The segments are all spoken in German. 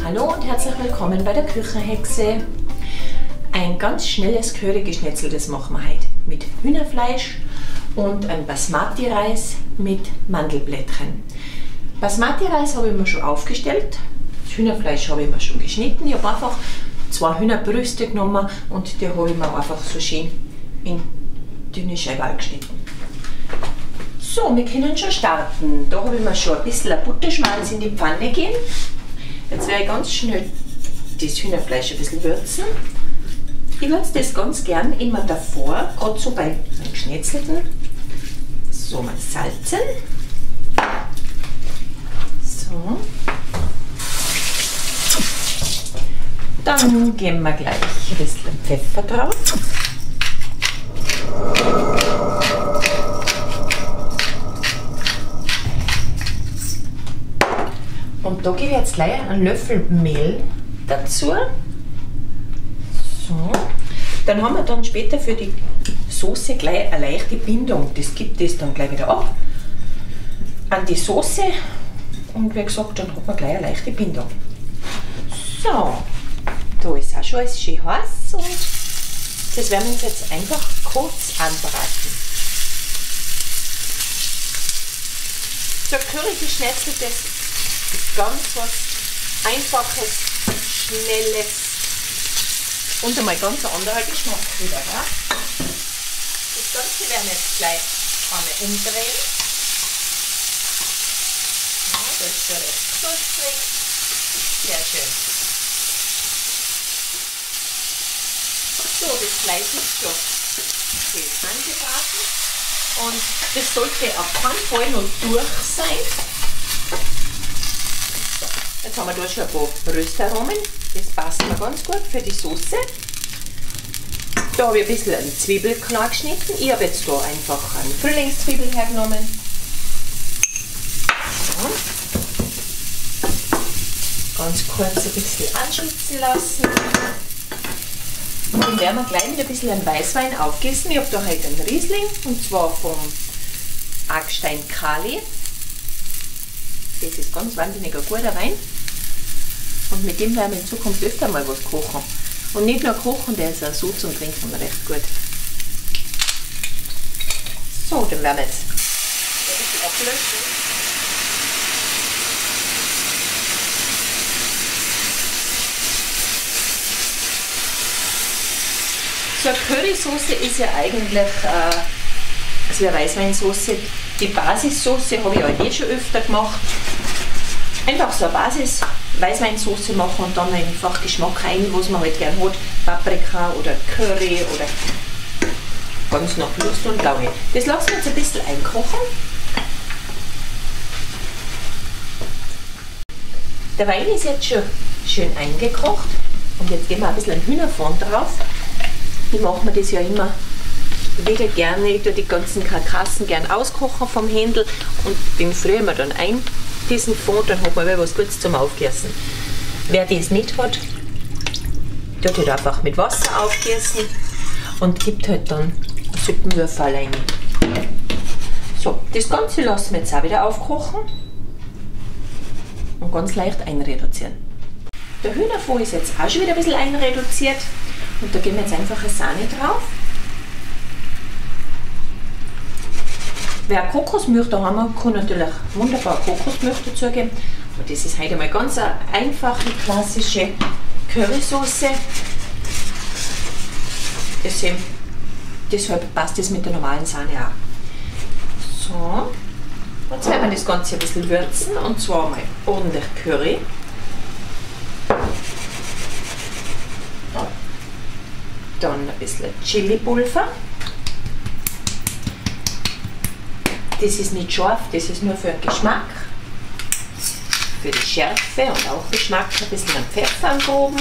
Hallo und herzlich willkommen bei der Küchenhexe. Ein ganz schnelles Curry-Geschnetzel, das machen wir heute mit Hühnerfleisch und ein Basmati-Reis mit Mandelblättchen. Basmati-Reis habe ich mir schon aufgestellt, das Hühnerfleisch habe ich mir schon geschnitten. Ich habe einfach 2 Hühnerbrüste genommen und die habe ich mir einfach so schön in dünne Scheiben geschnitten. So, wir können schon starten. Da habe ich mir schon ein bisschen Butterschmalz in die Pfanne gegeben. Jetzt werde ich ganz schnell das Hühnerfleisch ein bisschen würzen. Ich würze das ganz gern immer davor, gerade so beim Geschnetzelten. So, mal salzen. So. Dann geben wir gleich ein bisschen Pfeffer drauf. Und da gebe ich jetzt gleich einen Löffel Mehl dazu. So. Dann haben wir dann später für die Soße gleich eine leichte Bindung. Das gibt es dann gleich wieder ab an die Soße. Und wie gesagt, dann hat man gleich eine leichte Bindung. So, da ist auch schon alles schön heiß und das werden wir uns jetzt einfach kurz anbraten. So Curry-Geschnetzeltes ist ganz was Einfaches, Schnelles und einmal ganz ein anderer Geschmack wieder. Ja? Das Ganze werden wir jetzt gleich einmal umdrehen. Ja, das ist schon recht knusprig. Sehr schön. So, das Fleisch ist schon schön angebraten und das sollte auf keinen Fall noch durch sein. Jetzt haben wir da schon ein paar Röstaromen, das passt mir ganz gut für die Soße. Da habe ich ein bisschen eine Zwiebel klar geschnitten. Ich habe jetzt da einfach eine Frühlingszwiebel hergenommen. So. Ganz kurz ein bisschen anschwitzen lassen. Und den werden wir gleich mit ein bisschen an Weißwein aufgießen. Ich habe da heute einen Riesling und zwar vom Augstein Kali. Das ist ganz wahnsinnig ein guter Wein. Und mit dem werden wir in Zukunft öfter mal was kochen. Und nicht nur kochen, der ist auch so zum Trinken recht gut. So, den werden wir jetzt ein bisschen ablöschen. So eine Currysoße ist ja eigentlich also eine Weißweinsoße. Die Basissoße habe ich ja eh schon öfter gemacht. Einfach so eine Basis Weißweinsoße machen und dann einfach Geschmack rein, was man halt gern hat. Paprika oder Curry oder ganz nach Lust und Laune. Das lassen wir jetzt ein bisschen einkochen. Der Wein ist jetzt schon schön eingekocht und jetzt geben wir ein bisschen Hühnerfond drauf. Ich mache mir das ja immer wieder gerne. Ich tue die ganzen Karkassen gern auskochen vom Händel und den frieren wir dann ein, diesen Fond, dann hat man was Gutes zum Aufgießen. Wer das nicht hat, tut halt einfach mit Wasser aufgießen und gibt halt dann Suppenwürfel rein. So, das Ganze lassen wir jetzt auch wieder aufkochen und ganz leicht einreduzieren. Der Hühnerfond ist jetzt auch schon wieder ein bisschen einreduziert und da geben wir jetzt einfach eine Sahne drauf. Wer Kokosmilch daheim hat, kann natürlich wunderbar Kokosmilch dazugeben. Und das ist heute mal ganz eine einfache, klassische Currysoße. Deshalb passt das mit der normalen Sahne auch. So, jetzt werden wir das Ganze ein bisschen würzen und zwar mal ordentlich Curry. Dann ein bisschen Chili-Pulver. Das ist nicht scharf, das ist nur für den Geschmack, für die Schärfe und auch Geschmack. Ein bisschen an Pfeffer angehoben.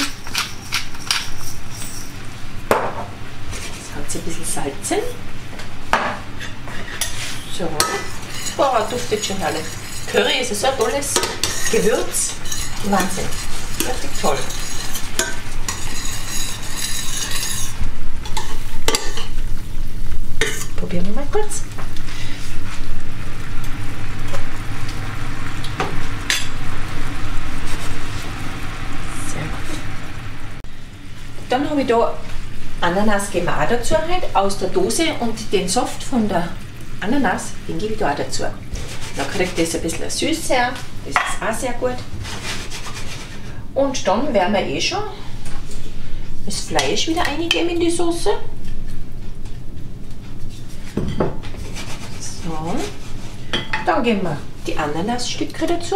Das Ganze ein bisschen salzen. So, boah, duftet schon herrlich. Curry ist so ein tolles Gewürz. Wahnsinn, richtig toll. Probieren wir mal kurz. dann habe ich da Ananas geben wir auch dazu halt, aus der Dose, und den Saft von der Ananas, den gebe ich da auch dazu. Dann kriegt das ein bisschen Süße, das ist auch sehr gut. Und dann werden wir schon das Fleisch wieder eingeben in die Soße. So. Dann geben wir die Ananasstücke dazu.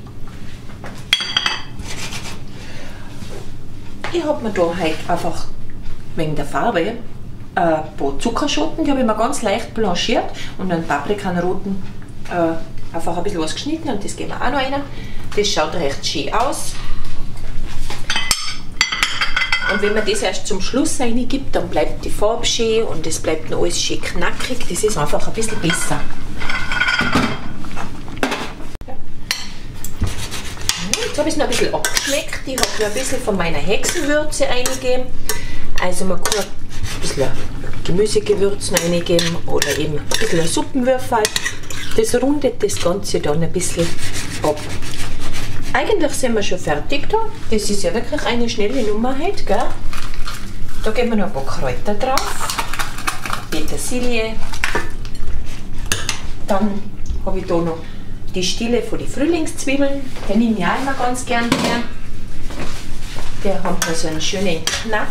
Ich habe mir da halt einfach wegen der Farbe ein paar Zuckerschoten, die habe ich mir ganz leicht blanchiert, und einen Paprikanroten einfach ein bisschen was geschnitten, und das geben wir auch noch rein. Das schaut recht schön aus. Und wenn man das erst zum Schluss reingibt, dann bleibt die Farbe schön und es bleibt noch alles schön knackig. Das ist einfach ein bisschen besser. Jetzt habe ich es noch ein bisschen abgeschmeckt. Ich habe noch ein bisschen von meiner Hexenwürze eingegeben. Also man kann ein bisschen Gemüsegewürzen eingeben oder eben ein bisschen Suppenwürfel. Das rundet das Ganze dann ein bisschen ab. Eigentlich sind wir schon fertig da. Das ist ja wirklich eine schnelle Nummer heute, gell? Da geben wir noch ein paar Kräuter drauf. Petersilie. Dann habe ich da noch die Stiele von den Frühlingszwiebeln. Den nehme ich auch immer ganz gern her. Der hat noch so einen schönen Knack.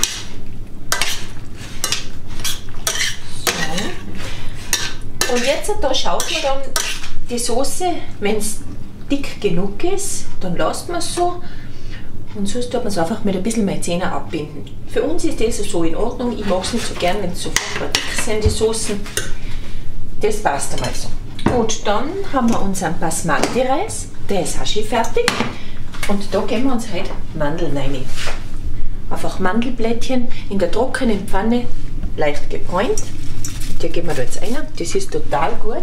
So. Und jetzt da schaut man dann die Soße, wenn es dick genug ist, dann lasst man es so, und sonst tut man es einfach mit ein bisschen Maizena abbinden. Für uns ist das so in Ordnung. Ich mag es nicht so gern, wenn es so furchtbar dick sind, die Soßen. Das passt einmal so. Gut, dann haben wir unseren Basmati-Reis, der ist auch schon fertig, und da geben wir uns heute Mandeln rein. Einfach Mandelblättchen in der trockenen Pfanne, leicht gebräunt. Die geben wir da jetzt rein, das ist total gut.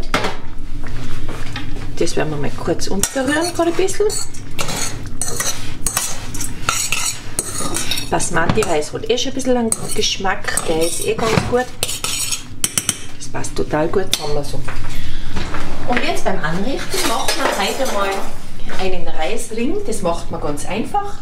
Das werden wir mal kurz unterrühren, gerade ein bisschen. Basmati-Reis hat eh schon ein bisschen einen Geschmack, der ist eh ganz gut. Das passt total gut zusammen so. Und jetzt beim Anrichten machen wir heute mal einen Reisring, das macht man ganz einfach.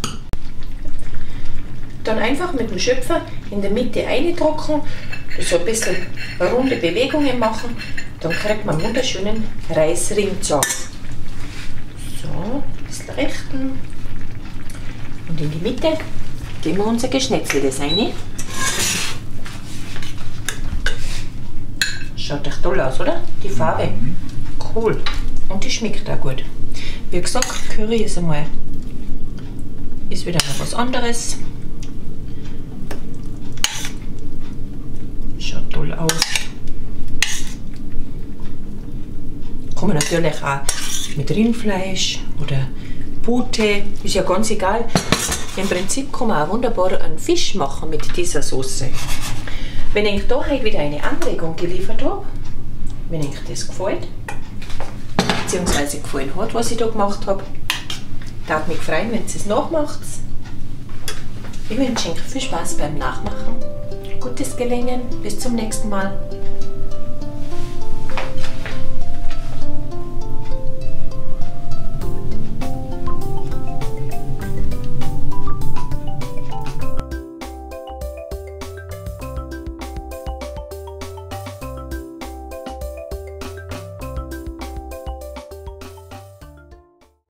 Dann einfach mit dem Schöpfer in der Mitte eindrücken, so ein bisschen runde Bewegungen machen, dann kriegt man einen wunderschönen Reisring zusammen. So, ein bisschen rechten, und in die Mitte geben wir unser Geschnetzeltes rein. Schaut echt toll aus, oder? Die Farbe. Cool. Und die schmeckt auch gut. Wie gesagt, Curry ist wieder noch was anderes. Schaut toll aus. Kann man natürlich auch mit Rindfleisch oder Pute, ist ja ganz egal. Im Prinzip kann man auch wunderbar einen Fisch machen mit dieser Soße. Wenn ich da heute wieder eine Anregung geliefert habe, wenn euch das gefällt, beziehungsweise gefallen hat, was ich da gemacht habe, darf mich freuen, wenn ihr es nachmacht. Ich wünsche euch viel Spaß beim Nachmachen. Gutes Gelingen, bis zum nächsten Mal.